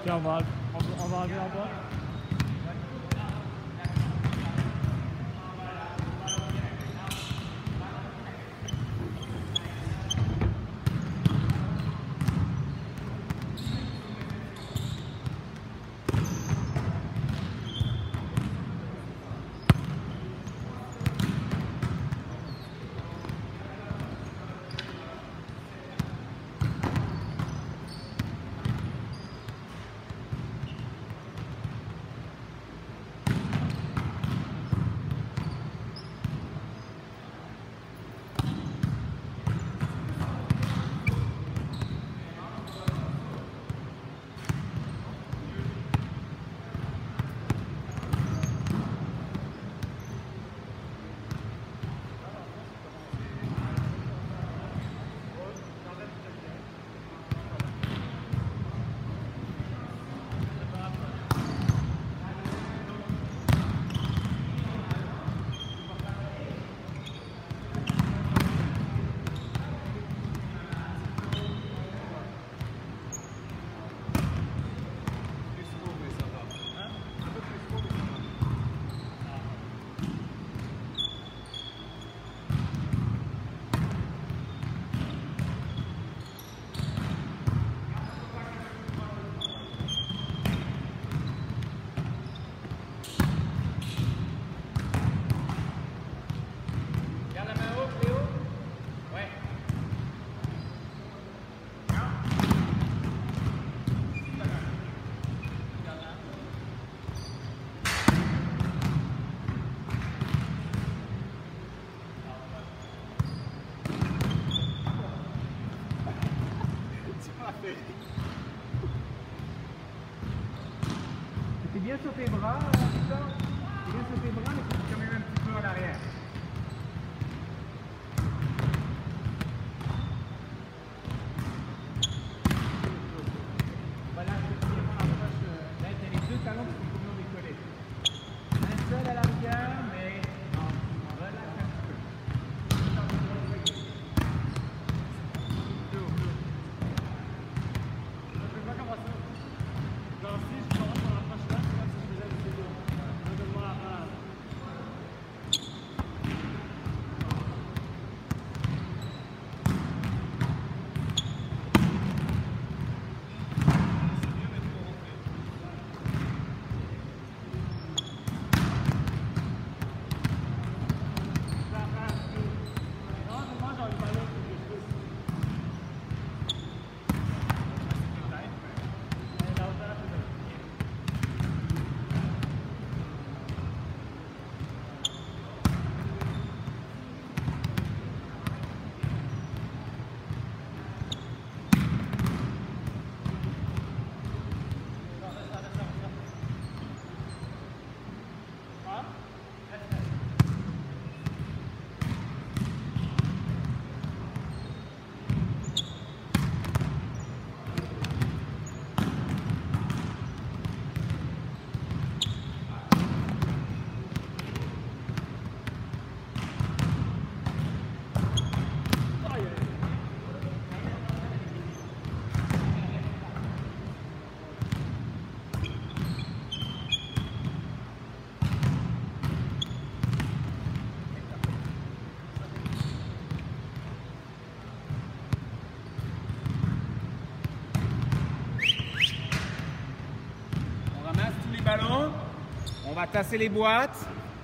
Tiens, on va arriver en bas. T'es bien sur tes bras, Victor? T'es bien sur tes bras, mais tu es quand même un petit peu en arrière. Voilà, là, t'as les deux talons qui sont complètement décollés. Un seul à l'arrière, mais on relaxe un petit peu. On va tasser les boîtes.